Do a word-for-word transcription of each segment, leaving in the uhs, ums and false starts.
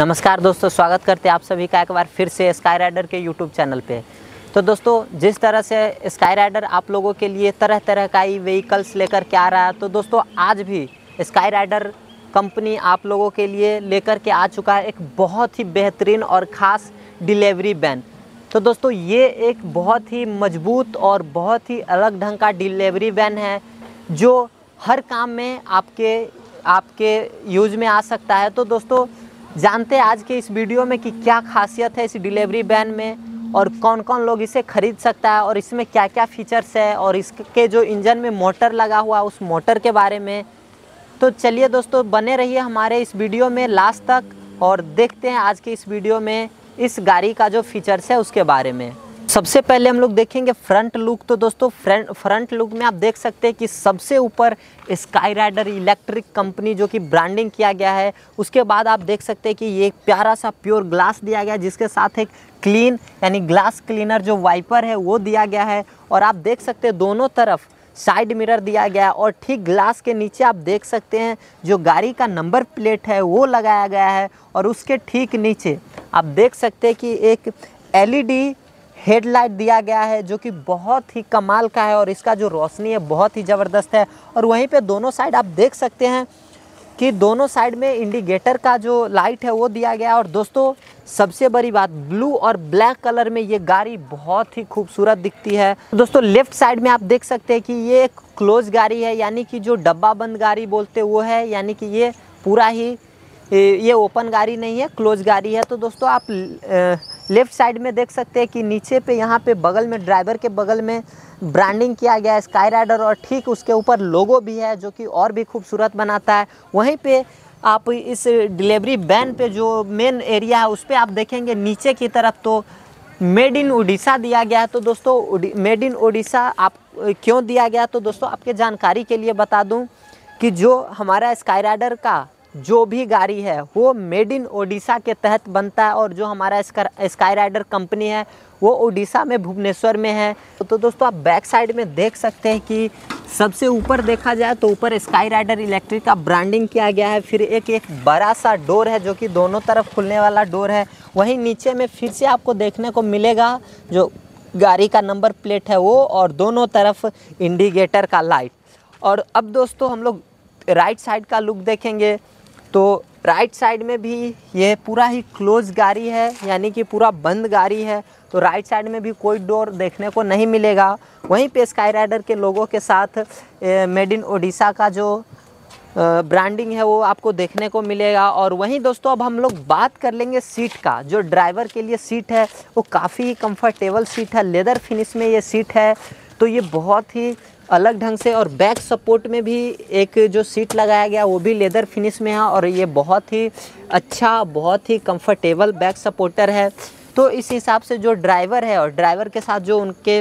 नमस्कार दोस्तों, स्वागत करते हैं आप सभी का एक बार फिर से स्काई राइडर के यूट्यूब चैनल पे। तो दोस्तों, जिस तरह से स्काई राइडर आप लोगों के लिए तरह तरह का ही व्हीकल्स लेकर के आ रहा है, तो दोस्तों आज भी स्काई राइडर कंपनी आप लोगों के लिए लेकर के आ चुका है एक बहुत ही बेहतरीन और ख़ास डिलीवरी वैन। तो दोस्तों, ये एक बहुत ही मजबूत और बहुत ही अलग ढंग का डिलीवरी वैन है जो हर काम में आपके आपके यूज़ में आ सकता है। तो दोस्तों, जानते हैं आज के इस वीडियो में कि क्या खासियत है इस डिलीवरी वैन में और कौन कौन लोग इसे ख़रीद सकता है और इसमें क्या क्या फीचर्स है और इसके जो इंजन में मोटर लगा हुआ उस मोटर के बारे में। तो चलिए दोस्तों, बने रहिए हमारे इस वीडियो में लास्ट तक और देखते हैं आज के इस वीडियो में इस गाड़ी का जो फीचर्स है उसके बारे में। सबसे पहले हम लोग देखेंगे फ्रंट लुक। तो दोस्तों, फ्रंट फ्रंट लुक में आप देख सकते हैं कि सबसे ऊपर स्काई राइडर इलेक्ट्रिक कंपनी जो कि ब्रांडिंग किया गया है। उसके बाद आप देख सकते हैं कि ये एक प्यारा सा प्योर ग्लास दिया गया है जिसके साथ एक क्लीन यानी ग्लास क्लीनर जो वाइपर है वो दिया गया है। और आप देख सकते हैं दोनों तरफ साइड मिरर दिया गया है और ठीक ग्लास के नीचे आप देख सकते हैं जो गाड़ी का नंबर प्लेट है वो लगाया गया है। और उसके ठीक नीचे आप देख सकते हैं कि एक एल ई डी हेडलाइट दिया गया है जो कि बहुत ही कमाल का है और इसका जो रोशनी है बहुत ही ज़बरदस्त है। और वहीं पे दोनों साइड आप देख सकते हैं कि दोनों साइड में इंडिकेटर का जो लाइट है वो दिया गया है। और दोस्तों, सबसे बड़ी बात, ब्लू और ब्लैक कलर में ये गाड़ी बहुत ही खूबसूरत दिखती है। दोस्तों, लेफ़्ट साइड में आप देख सकते हैं कि ये एक क्लोज गाड़ी है, यानी कि जो डब्बा बंद गाड़ी बोलते वो है, यानी कि ये पूरा ही ये ओपन गाड़ी नहीं है, क्लोज गाड़ी है। तो दोस्तों, आप लेफ़्ट साइड में देख सकते हैं कि नीचे पे यहाँ पे बगल में ड्राइवर के बगल में ब्रांडिंग किया गया है स्काई राइडर और ठीक उसके ऊपर लोगो भी है जो कि और भी खूबसूरत बनाता है। वहीं पे आप इस डिलीवरी वैन पे जो मेन एरिया है उस पर आप देखेंगे नीचे की तरफ तो मेड इन उड़ीसा दिया गया है। तो दोस्तों, मेड इन उड़ीसा आप क्यों दिया गया, तो दोस्तों आपके जानकारी के लिए बता दूँ कि जो हमारा स्काई राइडर का जो भी गाड़ी है वो मेड इन ओडिशा के तहत बनता है और जो हमारा स्काई राइडर कंपनी है वो ओडिशा में भुवनेश्वर में है। तो दोस्तों, आप बैक साइड में देख सकते हैं कि सबसे ऊपर देखा जाए तो ऊपर स्काई राइडर इलेक्ट्रिक का ब्रांडिंग किया गया है। फिर एक एक बड़ा सा डोर है जो कि दोनों तरफ खुलने वाला डोर है। वहीं नीचे में फिर से आपको देखने को मिलेगा जो गाड़ी का नंबर प्लेट है वो और दोनों तरफ इंडिकेटर का लाइट। और अब दोस्तों, हम लोग राइट साइड का लुक देखेंगे तो राइट साइड में भी ये पूरा ही क्लोज गाड़ी है, यानी कि पूरा बंद गाड़ी है। तो राइट साइड में भी कोई डोर देखने को नहीं मिलेगा। वहीं पे स्काई राइडर के लोगों के साथ मेड इन ओडिशा का जो ब्रांडिंग है वो आपको देखने को मिलेगा। और वहीं दोस्तों, अब हम लोग बात कर लेंगे सीट का। जो ड्राइवर के लिए सीट है वो काफ़ी कंफर्टेबल सीट है, लेदर फिनिश में ये सीट है। तो ये बहुत ही अलग ढंग से, और बैक सपोर्ट में भी एक जो सीट लगाया गया वो भी लेदर फिनिश में है और ये बहुत ही अच्छा, बहुत ही कंफर्टेबल बैक सपोर्टर है। तो इस हिसाब से जो ड्राइवर है और ड्राइवर के साथ जो उनके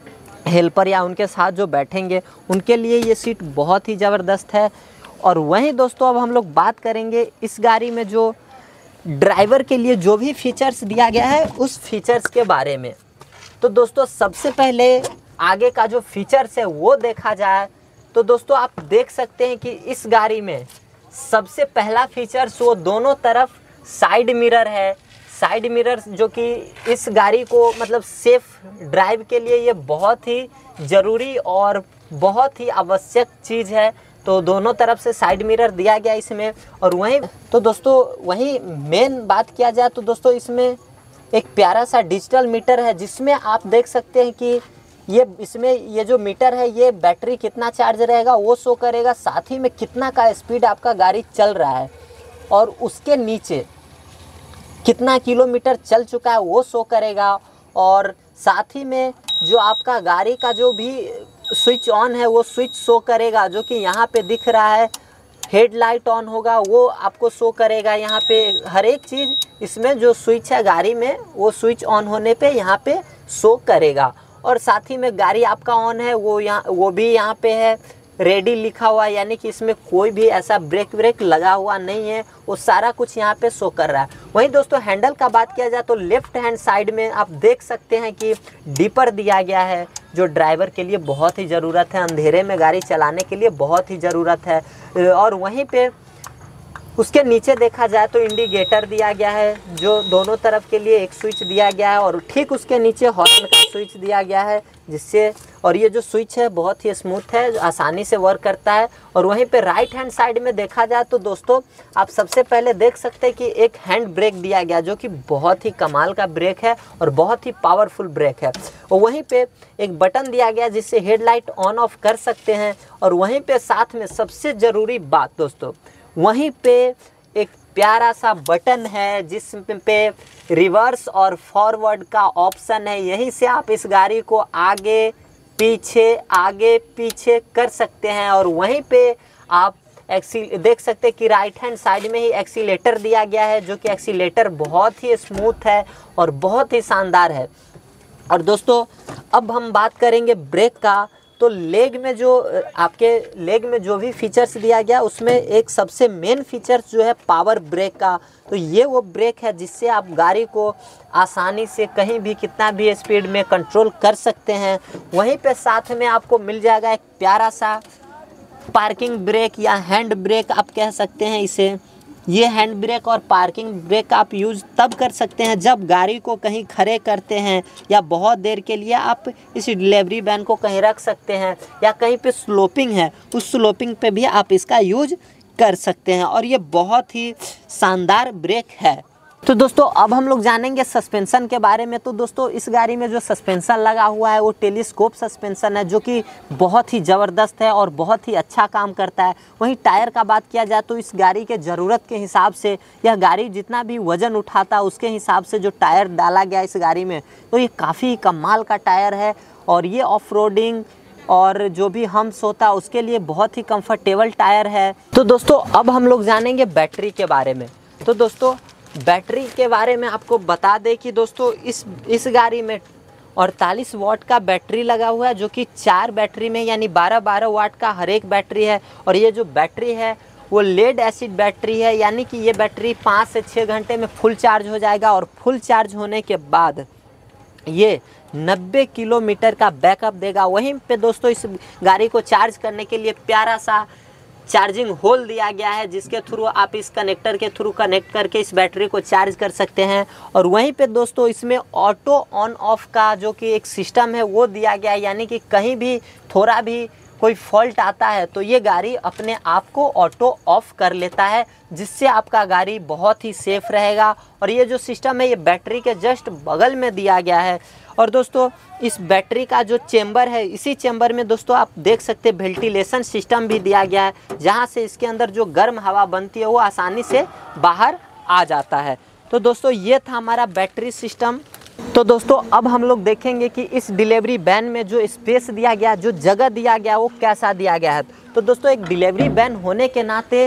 हेल्पर या उनके साथ जो बैठेंगे उनके लिए ये सीट बहुत ही ज़बरदस्त है। और वहीं दोस्तों, अब हम लोग बात करेंगे इस गाड़ी में जो ड्राइवर के लिए जो भी फीचर्स दिया गया है उस फीचर्स के बारे में। तो दोस्तों, सबसे पहले आगे का जो फीचर्स है वो देखा जाए तो दोस्तों, आप देख सकते हैं कि इस गाड़ी में सबसे पहला फीचर्स वो दोनों तरफ साइड मिरर है। साइड मिरर जो कि इस गाड़ी को मतलब सेफ ड्राइव के लिए ये बहुत ही ज़रूरी और बहुत ही आवश्यक चीज़ है। तो दोनों तरफ से साइड मिरर दिया गया इसमें। और वहीं तो दोस्तों, वहीं मेन बात किया जाए तो दोस्तों, इसमें एक प्यारा सा डिजिटल मीटर है जिसमें आप देख सकते हैं कि ये इसमें ये जो मीटर है ये बैटरी कितना चार्ज रहेगा वो शो करेगा, साथ ही में कितना का स्पीड आपका गाड़ी चल रहा है और उसके नीचे कितना किलोमीटर चल चुका है वो शो करेगा। और साथ ही में जो आपका गाड़ी का जो भी स्विच ऑन है वो स्विच शो करेगा, जो कि यहाँ पे दिख रहा है। हेडलाइट ऑन होगा वो आपको शो करेगा। यहाँ पे हर एक चीज़ इसमें जो स्विच है गाड़ी में वो स्विच ऑन होने पे यहाँ पे शो करेगा। और साथ ही में गाड़ी आपका ऑन है वो यहाँ वो भी यहाँ पे है, रेडी लिखा हुआ है, यानी कि इसमें कोई भी ऐसा ब्रेक ब्रेक लगा हुआ नहीं है, वो सारा कुछ यहाँ पे शो कर रहा है। वहीं दोस्तों, हैंडल का बात किया जाए तो लेफ्ट हैंड साइड में आप देख सकते हैं कि डिपर दिया गया है जो ड्राइवर के लिए बहुत ही ज़रूरत है, अंधेरे में गाड़ी चलाने के लिए बहुत ही ज़रूरत है। और वहीं पे उसके नीचे देखा जाए तो इंडिकेटर दिया गया है, जो दोनों तरफ के लिए एक स्विच दिया गया है और ठीक उसके नीचे हॉर्न का स्विच दिया गया है, जिससे और ये जो स्विच है बहुत ही स्मूथ है, आसानी से वर्क करता है। और वहीं पे राइट हैंड साइड में देखा जाए तो दोस्तों आप सबसे पहले देख सकते हैं कि एक हैंड ब्रेक दिया गया, जो कि बहुत ही कमाल का ब्रेक है और बहुत ही पावरफुल ब्रेक है। और वहीं पे एक बटन दिया गया जिससे हेडलाइट ऑन ऑफ कर सकते हैं। और वहीं पे साथ में सबसे ज़रूरी बात दोस्तों, वहीं पे एक प्यारा सा बटन है जिस पे रिवर्स और फॉरवर्ड का ऑप्शन है। यहीं से आप इस गाड़ी को आगे पीछे आगे पीछे कर सकते हैं। और वहीं पे आप एक्सील देख सकते हैं कि राइट हैंड साइड में ही एक्सीलेटर दिया गया है, जो कि एक्सीलेटर बहुत ही स्मूथ है और बहुत ही शानदार है। और दोस्तों अब हम बात करेंगे ब्रेक का, तो लेग में जो आपके लेग में जो भी फीचर्स दिया गया उसमें एक सबसे मेन फीचर्स जो है पावर ब्रेक का। तो ये वो ब्रेक है जिससे आप गाड़ी को आसानी से कहीं भी कितना भी स्पीड में कंट्रोल कर सकते हैं। वहीं पे साथ में आपको मिल जाएगा एक प्यारा सा पार्किंग ब्रेक या हैंड ब्रेक आप कह सकते हैं इसे। ये हैंड ब्रेक और पार्किंग ब्रेक आप यूज़ तब कर सकते हैं जब गाड़ी को कहीं खड़े करते हैं या बहुत देर के लिए आप इस डिलीवरी वैन को कहीं रख सकते हैं, या कहीं पे स्लोपिंग है उस स्लोपिंग पे भी आप इसका यूज कर सकते हैं। और ये बहुत ही शानदार ब्रेक है। तो दोस्तों अब हम लोग जानेंगे सस्पेंशन के बारे में। तो दोस्तों इस गाड़ी में जो सस्पेंशन लगा हुआ है वो टेलीस्कोप सस्पेंशन है, जो कि बहुत ही ज़बरदस्त है और बहुत ही अच्छा काम करता है। वहीं टायर का बात किया जाए तो इस गाड़ी के ज़रूरत के हिसाब से यह गाड़ी जितना भी वज़न उठाता है उसके हिसाब से जो टायर डाला गया इस गाड़ी में, तो ये काफ़ी कमाल का टायर है। और ये ऑफ रोडिंग और जो भी हम्स होता है उसके लिए बहुत ही कंफर्टेबल टायर है। तो दोस्तों अब हम लोग जानेंगे बैटरी के बारे में। तो दोस्तों बैटरी के बारे में आपको बता दें कि दोस्तों इस इस गाड़ी में अड़तालीस वाट का बैटरी लगा हुआ है, जो कि चार बैटरी में यानी बारह बारह वाट का हर एक बैटरी है। और ये जो बैटरी है वो लेड एसिड बैटरी है, यानी कि ये बैटरी पाँच से छः घंटे में फुल चार्ज हो जाएगा। और फुल चार्ज होने के बाद ये नब्बे किलोमीटर का बैकअप देगा। वहीं पे दोस्तों इस गाड़ी को चार्ज करने के लिए प्यारा सा चार्जिंग होल दिया गया है, जिसके थ्रू आप इस कनेक्टर के थ्रू कनेक्ट करके इस बैटरी को चार्ज कर सकते हैं। और वहीं पे दोस्तों इसमें ऑटो ऑन ऑफ का जो कि एक सिस्टम है वो दिया गया है, यानी कि कहीं भी थोड़ा भी कोई फॉल्ट आता है तो ये गाड़ी अपने आप को ऑटो ऑफ कर लेता है, जिससे आपका गाड़ी बहुत ही सेफ रहेगा। और ये जो सिस्टम है ये बैटरी के जस्ट बगल में दिया गया है। और दोस्तों इस बैटरी का जो चेंबर है, इसी चेंबर में दोस्तों आप देख सकते हैं वेंटिलेशन सिस्टम भी दिया गया है, जहां से इसके अंदर जो गर्म हवा बनती है वो आसानी से बाहर आ जाता है। तो दोस्तों ये था हमारा बैटरी सिस्टम। तो दोस्तों अब हम लोग देखेंगे कि इस डिलीवरी वैन में जो स्पेस दिया गया, जो जगह दिया गया वो कैसा दिया गया है। तो दोस्तों एक डिलीवरी वैन होने के नाते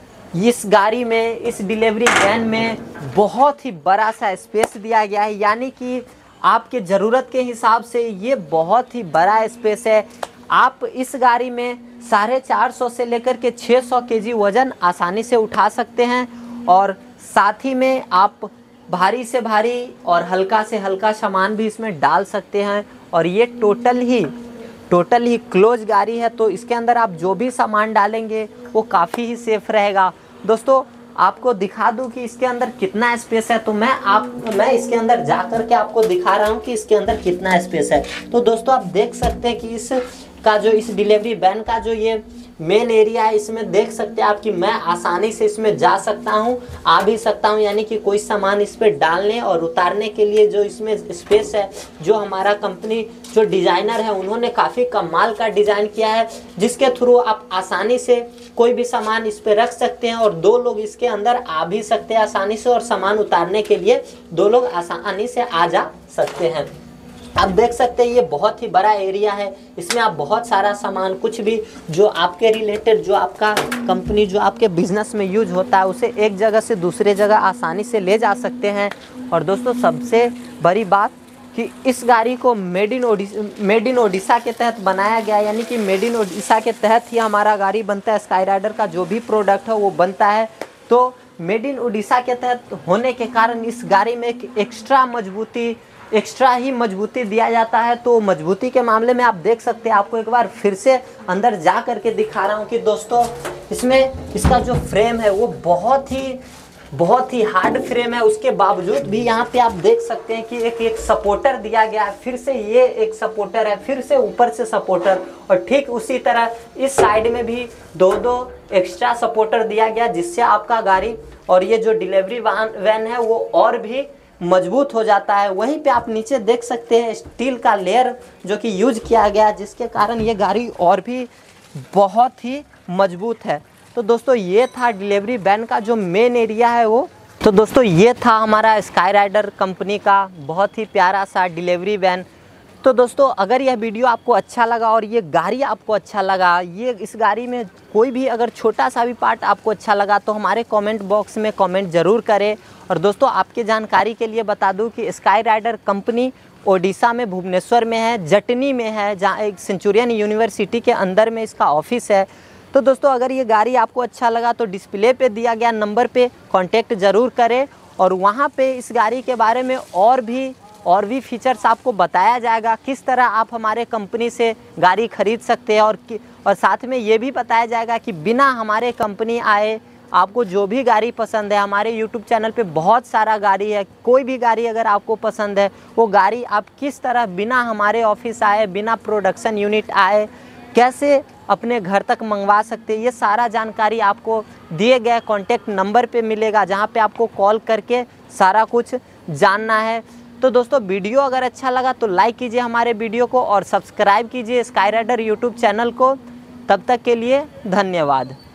इस गाड़ी में, इस डिलीवरी वैन में बहुत ही बड़ा सा स्पेस दिया गया है, यानी कि आपके ज़रूरत के हिसाब से ये बहुत ही बड़ा स्पेस है। आप इस गाड़ी में साढ़े चार सौ से लेकर के छः सौ केजी वज़न आसानी से उठा सकते हैं। और साथ ही में आप भारी से भारी और हल्का से हल्का सामान भी इसमें डाल सकते हैं। और ये टोटल ही टोटल ही क्लोज गाड़ी है, तो इसके अंदर आप जो भी सामान डालेंगे वो काफ़ी ही सेफ रहेगा। दोस्तों आपको दिखा दूं कि इसके अंदर कितना स्पेस है, तो मैं आप मैं इसके अंदर जा कर के आपको दिखा रहा हूं कि इसके अंदर कितना स्पेस है। तो दोस्तों आप देख सकते हैं कि इस का जो इस डिलीवरी वैन का जो ये मेन एरिया है, इसमें देख सकते हैं आप कि मैं आसानी से इसमें जा सकता हूं, आ भी सकता हूं, यानी कि कोई सामान इस पर डालने और उतारने के लिए जो इसमें स्पेस है, जो हमारा कंपनी जो डिज़ाइनर है उन्होंने काफ़ी कमाल का डिज़ाइन किया है, जिसके थ्रू आप आसानी से कोई भी सामान इस पर रख सकते हैं और दो लोग इसके अंदर आ भी सकते हैं आसानी से, और सामान उतारने के लिए दो लोग आसानी से आ जा सकते हैं। आप देख सकते हैं ये बहुत ही बड़ा एरिया है, इसमें आप बहुत सारा सामान, कुछ भी जो आपके रिलेटेड, जो आपका कंपनी, जो आपके बिजनेस में यूज होता है, उसे एक जगह से दूसरे जगह आसानी से ले जा सकते हैं। और दोस्तों सबसे बड़ी बात कि इस गाड़ी को made in Odisha made in Odisha के तहत बनाया गया, यानी कि मेड इन ओडिशा के तहत ही हमारा गाड़ी बनता है। स्काई राइडर का जो भी प्रोडक्ट है वो बनता है, तो मेड इन ओडिशा के तहत होने के कारण इस गाड़ी में एक एक्स्ट्रा मजबूती एक्स्ट्रा ही मजबूती दिया जाता है। तो मजबूती के मामले में आप देख सकते हैं, आपको एक बार फिर से अंदर जा करके दिखा रहा हूँ कि दोस्तों इसमें इसका जो फ्रेम है वो बहुत ही बहुत ही हार्ड फ्रेम है। उसके बावजूद भी यहाँ पे आप देख सकते हैं कि एक एक सपोर्टर दिया गया है, फिर से ये एक सपोर्टर है, फिर से ऊपर से सपोर्टर, और ठीक उसी तरह इस साइड में भी दो दो एक्स्ट्रा सपोर्टर दिया गया, जिससे आपका गाड़ी और ये जो डिलीवरी वैन है वो और भी मजबूत हो जाता है। वहीं पे आप नीचे देख सकते हैं स्टील का लेयर जो कि यूज किया गया, जिसके कारण ये गाड़ी और भी बहुत ही मजबूत है। तो दोस्तों ये था डिलीवरी वैन का जो मेन एरिया है वो। तो दोस्तों ये था हमारा स्काई राइडर कंपनी का बहुत ही प्यारा सा डिलीवरी वैन। तो दोस्तों अगर यह वीडियो आपको अच्छा लगा और ये गाड़ी आपको अच्छा लगा, ये इस गाड़ी में कोई भी अगर छोटा सा भी पार्ट आपको अच्छा लगा तो हमारे कमेंट बॉक्स में कमेंट ज़रूर करें। और दोस्तों आपके जानकारी के लिए बता दूं कि स्काई राइडर कंपनी ओडिशा में भुवनेश्वर में है, जटनी में है, जहाँ एक सेंचुरियन यूनिवर्सिटी के अंदर में इसका ऑफिस है। तो दोस्तों अगर ये गाड़ी आपको अच्छा लगा तो डिस्प्ले पे दिया गया नंबर पे कांटेक्ट ज़रूर करें, और वहाँ पे इस गाड़ी के बारे में और भी और भी फीचर्स आपको बताया जाएगा, किस तरह आप हमारे कंपनी से गाड़ी खरीद सकते हैं, और और साथ में ये भी बताया जाएगा कि बिना हमारे कंपनी आए आपको जो भी गाड़ी पसंद है, हमारे यूट्यूब चैनल पे बहुत सारा गाड़ी है, कोई भी गाड़ी अगर आपको पसंद है वो गाड़ी आप किस तरह बिना हमारे ऑफिस आए, बिना प्रोडक्शन यूनिट आए कैसे अपने घर तक मंगवा सकते हैं, ये सारा जानकारी आपको दिए गए कॉन्टैक्ट नंबर पे मिलेगा, जहाँ पे आपको कॉल करके सारा कुछ जानना है। तो दोस्तों वीडियो अगर अच्छा लगा तो लाइक कीजिए हमारे वीडियो को और सब्सक्राइब कीजिए स्काई राइडर यूट्यूब चैनल को। तब तक के लिए धन्यवाद।